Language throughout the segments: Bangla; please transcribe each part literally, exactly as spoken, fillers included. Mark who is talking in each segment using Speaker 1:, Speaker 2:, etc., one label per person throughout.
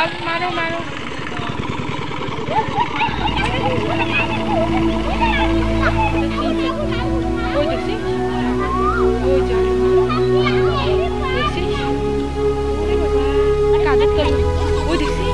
Speaker 1: দাও মারো মারো ওই দেখছি ওই জল দেখছিস কাদের তো ওই দেখছি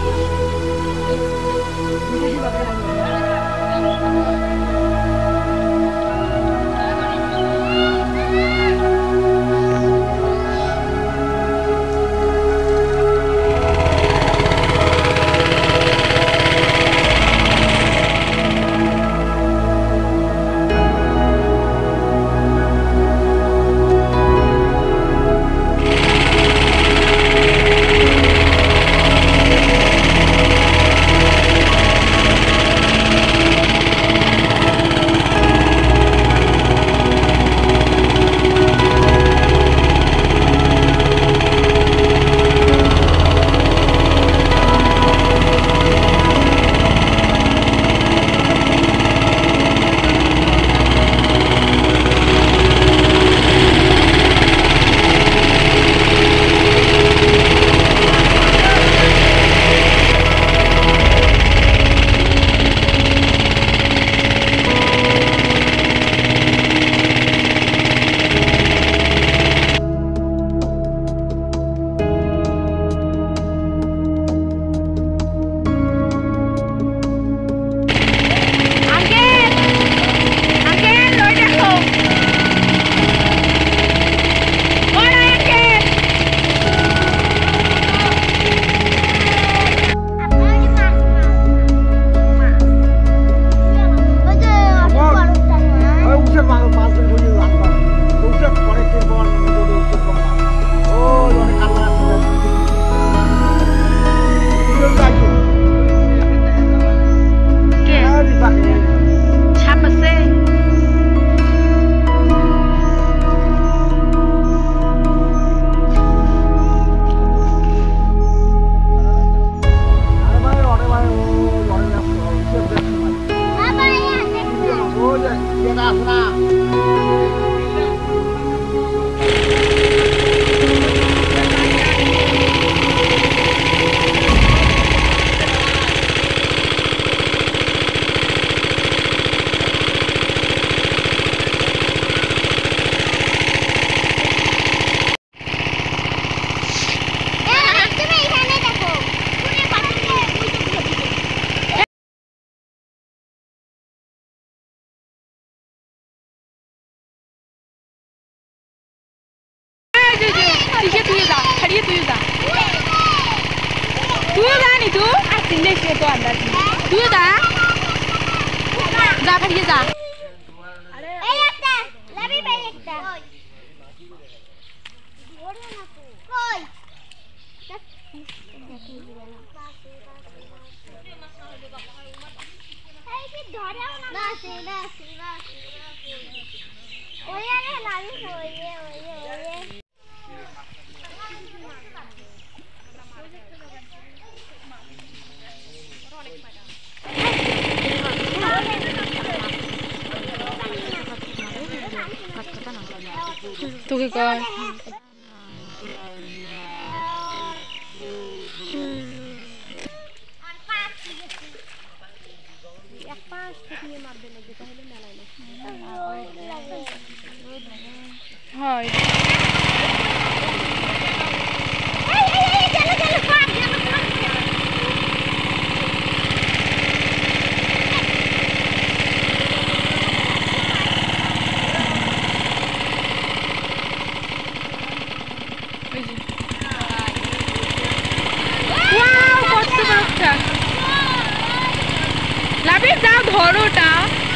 Speaker 1: तू सिंधे से तो अंदर तू जा जा खड़िए जा अरे ए एकटा लबी भाई एकटा ओरे ना तू कोई এই কি ধরেও না না সে না সে না ওই আরে লালি ওয়ে ওয়ে ওয়ে তোকে কর এক পাঁচ থেকে মারবে নাকি তাহলে মেলায় না হয় লাভি যাও ধরোটা